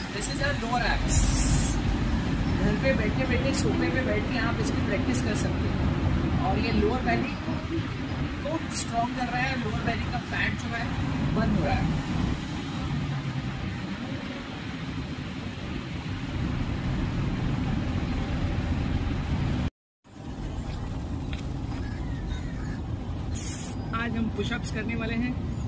This is a lower abs. घर पे बैठे बैठे सोफे पे बैठ के आप इसकी प्रैक्टिस कर सकते हैं। और ये लोअर बैली को स्ट्रॉन्ग कर रहा है, लोअर बैली का फैट जो है बंद हो रहा है। आज हम पुशअप्स करने वाले हैं।